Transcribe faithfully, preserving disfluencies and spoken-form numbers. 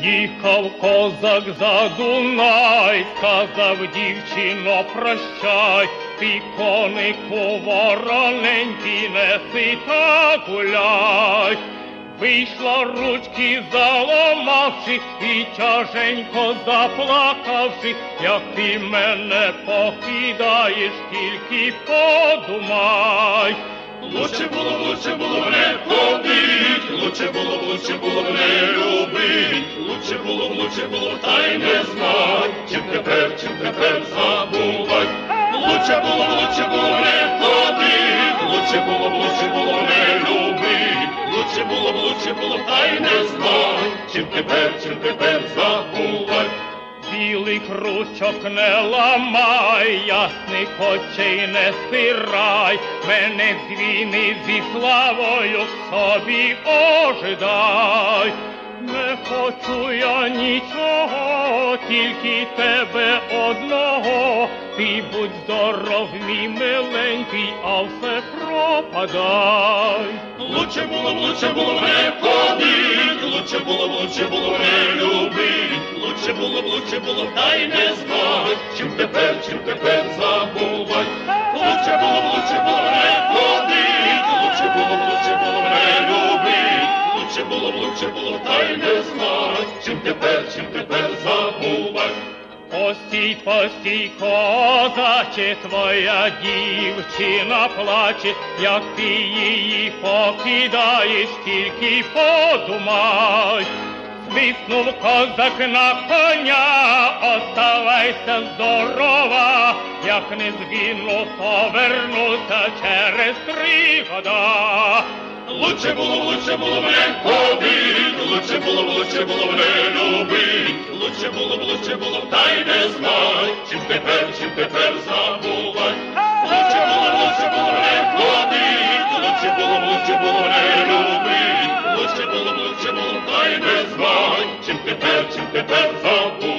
Їхав козак за Дунай, сказав: дівчино, прощай, ти конику вороненький, неси та гуляй. Вийшла ручки заломавши і тяженько заплакавши: як ти мене покидаєш, тільки подумай. Лучше було б, лучше було б не ходить, лучше було б, лучше було б не любить, лучше було б, лучше було б та й не знать, чим тепер, чим тепер забувать. Лучше було б, лучше було б не ходить, лучше було б, лучше було б не любить, лучше було б, лучше було б та й не знать, чим тепер, чим тепер забувать. Білих ручок не ламай, ясних очей не стирай, мене з війни зі славою собі ожидай. Не хочу я нічого, тільки тебе одного, ти будь здоров, мій миленький, а все пропадай. Лучше було б, лучше було б не ходить, лучше було б, лучше було б не любить, лучше було б, лучше було б та й не знать, чим тепер, чим тепер забувать. Лучше було б, лучше було б не ходить, лучше було б, лучше було б не любить, лучше було б, лучше було б та й не знать, чим тепер, чим тепер забувать. Постій, постій, козаче, твоя дівчина плаче, як ти її покидаєш, тільки подумай. Свиснув козак на коня, оставайся здорова, як не згину, то вернуся через три года. Лучше було б, лучше було б не ходить, лучше було б, лучше було б не любить, лучше було б, лучше було б та й не знать, чим тепер, чим тепер забувать. Лучше було б, лучше було б не ходить, лучше було б, лучше було б не любить, лучше було б, лучше було б та й не знать, чим тепер, чим тепер забувать.